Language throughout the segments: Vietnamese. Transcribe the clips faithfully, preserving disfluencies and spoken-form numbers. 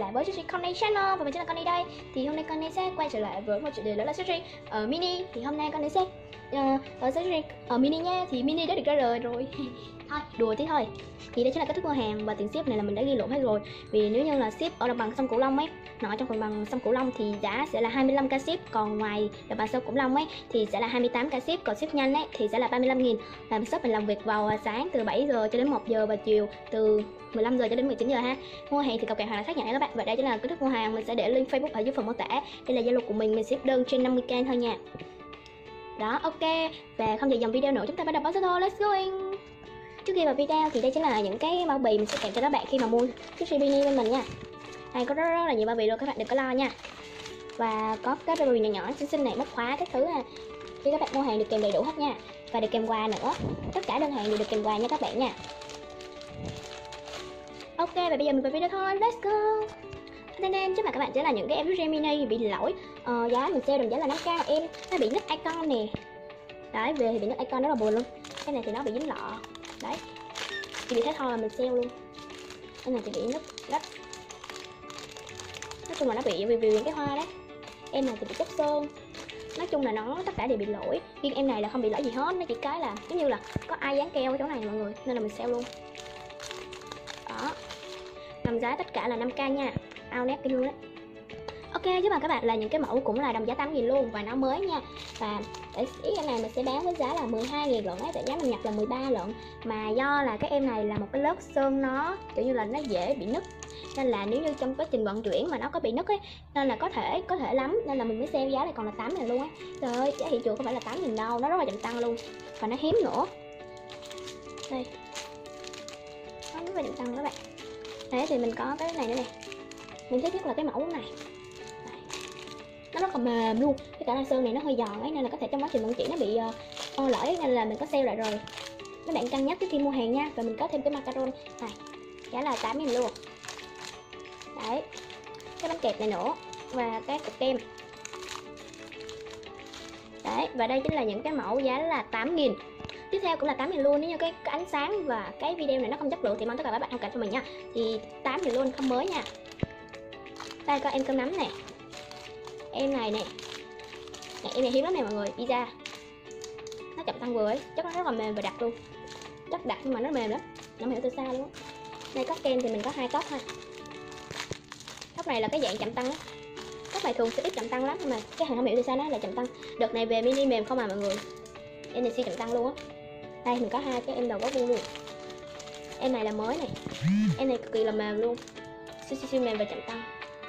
lại với Sushi Connie Channel và mình chính là Connie đây. Thì hôm nay Connie sẽ quay trở lại với một chủ đề đó là Sushi ở mini. Thì hôm nay Connie sẽ uh, ở Sushi ở mini nha. Thì mini đã được ra đời rồi. Thôi đùa tí thôi. Thì đây chính là cách thức mua hàng và tiền ship này là mình đã ghi lộn hết rồi. Vì nếu như là ship ở đồng bằng sông Cửu Long ấy, nó ở trong phần bằng sông Cửu Long thì giá sẽ là hai mươi lăm k ship, còn ngoài đồng bằng sông Cửu Long ấy thì sẽ là hai mươi tám k ship, còn ship nhanh ấy thì sẽ là ba mươi lăm nghìn. Làm shop mình làm việc vào sáng từ bảy giờ cho đến một giờ và chiều từ mười lăm giờ cho đến mười chín giờ ha. Mua hàng thì cầu kèo hoặc là xác nhận nha các bạn. Và đây chính là cách thức mua hàng, mình sẽ để link Facebook ở dưới phần mô tả. Đây là Zalo của mình, mình ship đơn trên năm mươi k thôi nha. Đó, ok. Và không dài dòng video nữa, chúng ta bắt đầu vào số thôi. Let's going. Trước khi vào video thì đây chính là những cái bao bì mình sẽ kèm cho các bạn khi mà mua Sushi Mini bên mình nha. Đây có rất, rất là nhiều bao bì luôn, các bạn đừng có lo nha. Và có các bao bì nhỏ nhỏ xinh xinh này, móc khóa các thứ ha. Khi các bạn mua hàng được kèm đầy đủ hết nha. Và được kèm quà nữa. Tất cả đơn hàng đều được kèm quà nha các bạn nha. Ok, và bây giờ mình vào video thôi. Let's go. Nên em trước mặt các bạn sẽ là những cái em Sushi Mini bị lỗi. Ờ, giá mình sale đồng giá là năm k, em nó bị nứt icon nè. Đấy, về thì bị nứt icon rất là buồn luôn. Cái này thì nó bị dính lọ. Đấy, chỉ bị thế thôi là mình sale luôn. Cái này thì bị nứt đất. Nói chung là nó bị review những cái hoa đấy. Em này thì bị chất sơn. Nói chung là nó tất cả đều bị lỗi. Riêng em này là không bị lỗi gì hết, nó chỉ cái là giống như là có ai dán keo ở chỗ này mọi người, nên là mình sale luôn. Đó, đồng giá tất cả là năm k nha, ao nét cái luôn đấy. Ok, chứ mà các bạn là những cái mẫu cũng là đồng giá tám nghìn luôn và nó mới nha. Và để ý cái này mình sẽ bán với giá là mười hai nghìn lận ấy, tại giá mình nhập là mười ba lận. Mà do là cái em này là một cái lớp sơn nó kiểu như là nó dễ bị nứt, nên là nếu như trong quá trình vận chuyển mà nó có bị nứt ấy, nên là có thể có thể lắm, nên là mình mới sale giá này còn là tám nghìn luôn á. Trời ơi, giá thị trường không phải là tám nghìn đâu, nó rất là chậm tăng luôn và nó hiếm nữa. Đây, nó rất là chậm tăng các bạn. Đấy, thì mình có cái này nữa nè, mình thích nhất là cái mẫu này. Nó rất là mềm luôn, cái cả là sơn này nó hơi giòn ấy, nên là có thể trong quá trình vận chuyển nó bị uh, lỗi, nên là mình có sale lại rồi. Các bạn cân nhắc trước khi mua hàng nha. Và mình có thêm cái macaron này, giá là tám nghìn luôn. Đấy, cái bánh kẹp này nữa và cái cục kem. Đấy, và đây chính là những cái mẫu giá là tám nghìn. Tiếp theo cũng là tám nghìn luôn. Nếu như cái, cái ánh sáng và cái video này nó không chất lượng thì mong tất cả các bạn thông cảm cho mình nha. Thì tám nghìn luôn, không mới nha. Đây có em cơm nắm nè, em này nè, nè em này hiếm lắm nè mọi người, pizza. Nó chậm tăng vừa ấy, chất nó rất là mềm và đặc luôn, chất đặc nhưng mà nó mềm lắm, nó hiểu từ xa luôn á. Đây cốc kem thì mình có hai cốc ha. Cốc này là cái dạng chậm tăng á, cốc này thường sẽ ít chậm tăng lắm, nhưng mà cái hàng không hiểu từ xa nó là chậm tăng. Đợt này về mini mềm không à mọi người, em này siêu chậm tăng luôn á. Đây mình có hai cái em đầu gấu vuông luôn, em này là mới này, em này cực kỳ là mềm luôn, siêu siêu, siêu mềm và chậm tăng.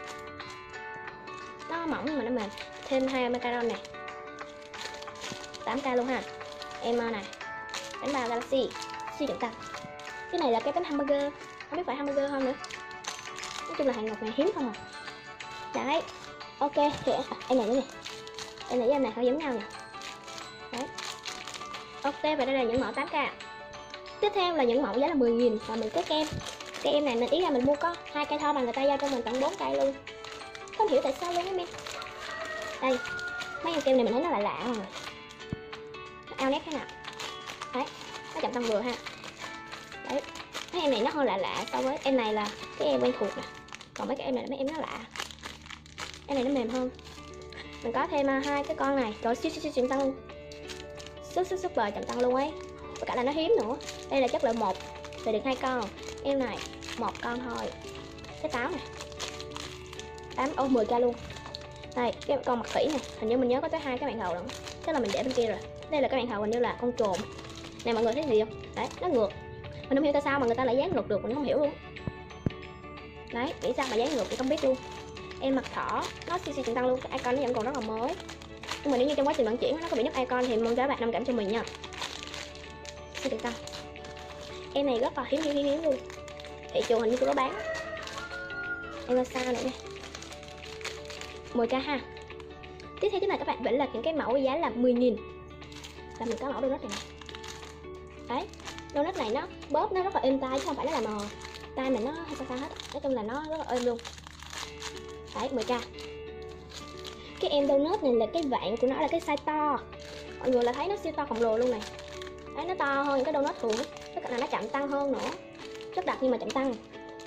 Nó mỏng nhưng mà nó mềm. Thêm hai macaron này, tám k luôn ha. Em này, bánh bao Galaxy siêu chậm tăng. Cái này là cái bánh hamburger, không biết phải hamburger không nữa. Nói chung là hàng ngọc này hiếm không à. Đấy, ok thì em này nữa nè, em này với em này hơi giống nhau nè. Đấy, ok, và đây là những mẫu tám k. Tiếp theo là những mẫu giá là mười nghìn và mình có kem. Cái em này mình ý là mình mua có hai cây thôi mà người ta giao cho mình tận bốn cây luôn, không hiểu tại sao luôn á em. Đây, mấy em kem này mình thấy nó lạ lạ rồi, ao nét thế nào. Đấy, nó chậm tăng vừa ha. Đấy, mấy em này nó hơi lạ lạ so với em này là cái em quen thuộc nè, còn mấy cái em này là mấy em nó lạ. Em này nó mềm hơn. Mình có thêm uh, hai cái con này, rồi siêu siêu siêu chậm tăng luôn, super super super chậm tăng luôn ấy, và cả là nó hiếm nữa. Đây là chất lượng một, về được hai con. Em này một con thôi, cái táo này tám ô mười k luôn. Đây cái con mặt khỉ này, hình như mình nhớ có tới hai cái bạn hầu lận, chắc là mình để bên kia rồi. Đây là cái bạn hầu hình như là con trồn này, mọi người thấy gì không? Đấy, nó ngược, mình không hiểu tại sao mà người ta lại dán ngược được, mình không hiểu luôn. Đấy, nghĩ sao mà dán ngược thì không biết luôn. Em mặt thỏ, nó siêu siêu tăng luôn, cái icon nó vẫn còn rất là mới, nhưng mà nếu như trong quá trình vận chuyển nó có bị nứt icon thì mong các bạn thông cảm cho mình nha. Siêu tăng. Em này rất là hiếm hiếm hiếm luôn, thị trường hình như tôi có bán. Em là sao nữa nè, mười k ha. Tiếp theo chính là các bạn vẫn là những cái mẫu giá là mười nghìn. Và mình có mẫu donut này. Đấy, donut này nó bóp nó rất là êm tay chứ không phải nó là mờ. Tay mình nó không sao sao hết, nói chung là nó rất là êm luôn. Đấy, mười k. Cái em donut này là cái vạn của nó là cái size to, mọi người là thấy nó siêu to khổng lồ luôn này. Đấy, nó to hơn những cái donut thường, tất cả là nó chậm tăng hơn nữa, rất đặc nhưng mà chậm tăng.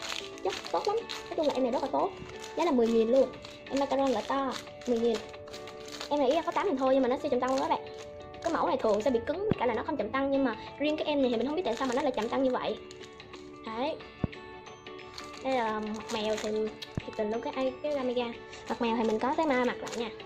chất tốt lắm. Nói chung là em này rất là tốt, giá là mười nghìn luôn. Em macaron loại to mười nghìn. Em này ý là có tám nghìn thôi nhưng mà nó siêu chậm tăng luôn các bạn. Cái mẫu này thường sẽ bị cứng, cả là nó không chậm tăng, nhưng mà riêng cái em này thì mình không biết tại sao mà nó lại chậm tăng như vậy. Đấy, đây là mặt mèo thì thiệt tình luôn, cái ai cái Amiga. Mặt mèo thì mình có cái ma mặt lại nha,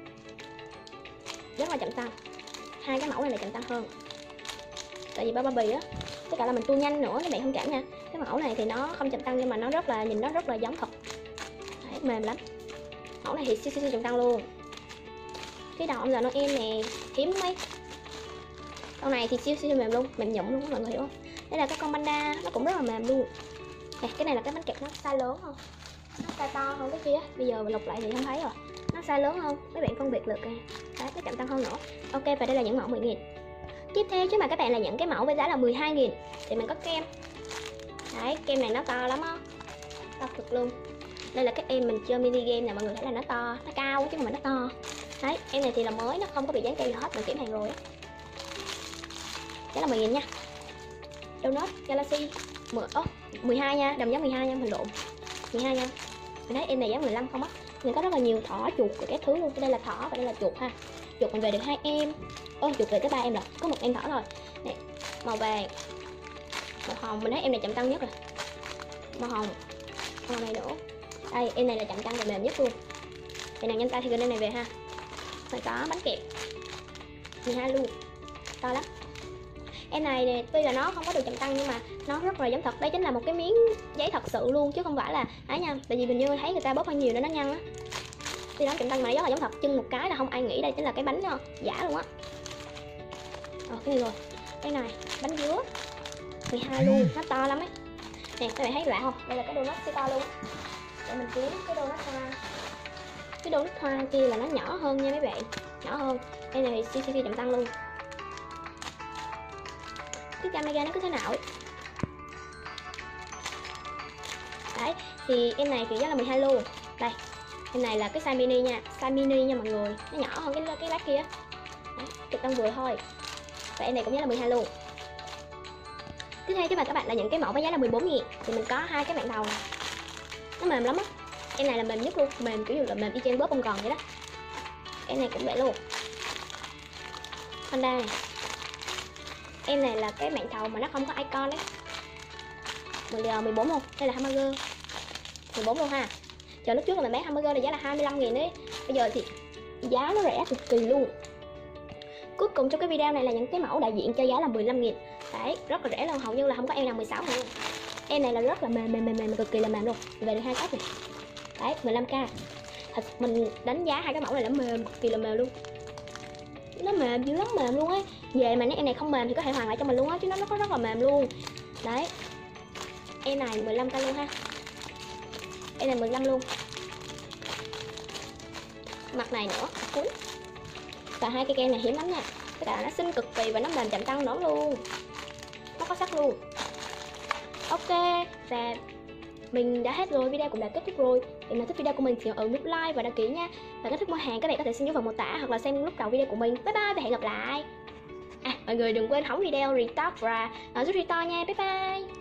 rất là chậm tăng. Hai cái mẫu này là chậm tăng hơn, tại vì ba ba bì á, tất cả là mình tu nhanh nữa các bạn không cảm nha. Cái mẫu này thì nó không chậm tăng nhưng mà nó rất là, nhìn nó rất là giống thật. Đấy, mềm lắm. Mẫu này thì siêu siêu chậm tăng luôn. Cái đầu ông già Noel nè, hiếm mấy. Con này thì siêu siêu mềm luôn, mềm nhũn luôn mọi người hiểu không? Đây là cái con panda, nó cũng rất là mềm luôn. Nè, cái này là cái bánh kẹp, nó size lớn không? Nó size to hơn cái kia. Bây giờ mình lục lại thì không thấy rồi. Nó size lớn hơn, mấy bạn phân biệt được kìa. Đấy, nó chậm tăng hơn nữa. Ok, và đây là những mẫu mười nghìn. Tiếp theo chứ mà các bạn là những cái mẫu với giá là mười hai nghìn thì mình có kem. Đấy, kem này nó to lắm á, to cực luôn. Đây là cái em mình chơi mini game nè, mọi người thấy là nó to, nó cao chứ không phải nó to. Đấy, em này thì là mới, nó không có bị dán cây gì hết, mình kiểm hàng rồi á. Giá là mười nghìn nha. Donut Galaxy mười, ố, mười hai nha, đồng giá mười hai nha, mình lộn mười hai nha. Mình thấy em này giá mười lăm không á. Mình có rất là nhiều thỏ, chuột và các thứ luôn. Đây là thỏ và đây là chuột ha. Chuột mình về được hai em. Ôi, chuột về tới ba em rồi, có một em thỏ rồi. Nè, màu vàng, màu hồng, mình thấy em này chậm tăng nhất rồi. Màu hồng, màu này nữa. Đây, em này là chậm tăng và mềm nhất luôn. Thì nào nhanh tay thì gửi em này về ha. Rồi có bánh kẹp mười hai luôn, to lắm. Em này nè, tuy là nó không có được chậm tăng nhưng mà nó rất là giống thật. Đây chính là một cái miếng giấy thật sự luôn chứ không phải là ấy nha. Tại vì mình như thấy người ta bóp hơi nhiều nên nó nhăn á. Tuy nó chậm tăng mà nó rất là giống thật, chân một cái là không ai nghĩ đây chính là cái bánh đó, giả luôn á. Ờ, cái này rồi, cái này bánh dứa mười hai luôn, nó to lắm ấy. Nè, các bạn thấy lạ không? Đây là cái donut siêu to luôn á. Để mình kiếm cái donut hoa. Cái donut hoa kia là nó nhỏ hơn nha mấy bạn, nhỏ hơn. Đây này siêu siêu chậm tăng luôn. Cái camera nó cứ thế nào ấy. Đấy, thì em này thì giá là mười hai luôn. Đây, em này là cái size mini nha, size mini nha mọi người, nó nhỏ hơn cái cái lát kia. Đấy, cực tăng vừa thôi. Và em này cũng giá là mười hai luôn. Tiếp theo chứ mà các bạn là những cái mẫu với giá là mười bốn nghìn thì mình có hai cái mạng đầu này. Nó mềm lắm á. Em này là mềm nhất luôn, mềm kiểu như là mềm y chang bóp bông gòn vậy đó. Em này cũng vậy luôn. Honda này. Em này là cái mạng thầu mà nó không có icon đấy. mười giờ mười bốn luôn. Đây là hamburger mười bốn luôn ha. Chờ lúc trước là mình bán hamburger là giá là hai mươi lăm nghìn đấy. Bây giờ thì giá nó rẻ cực kỳ luôn. Cuối cùng trong cái video này là những cái mẫu đại diện cho giá là mười lăm nghìn. Đấy, rất là rẻ luôn, hầu như là không có em nào mười sáu nghìn luôn. Em này là rất là mềm mềm mềm mềm cực kỳ là mềm luôn. Mình về được hai cách này. Đấy, mười lăm k. Thật mình đánh giá hai cái mẫu này là mềm cực kỳ là mềm luôn. Nó mềm dữ lắm, mềm luôn ấy. Về mà nếu em này không mềm thì có thể hoàn lại cho mình luôn á, chứ nó nó có rất là mềm luôn. Đấy, em này mười lăm k luôn ha. Em này mười lăm luôn. Mặt này nữa, cuối. Và hai cái kem này hiếm lắm nha. Tất cả nó xinh cực kỳ và nó mềm chậm tăng nữa luôn. Nó có sắc luôn. Ok, và mình đã hết rồi, video cũng đã kết thúc rồi. Nếu nào thích video của mình thì ấn nút like và đăng ký nha. Và nếu thích mua hàng các bạn có thể xem dưới phần mô tả hoặc là xem lúc đầu video của mình. Bye bye và hẹn gặp lại. À, mọi người đừng quên hóng video retouch và uh, rút restore nha. Bye bye.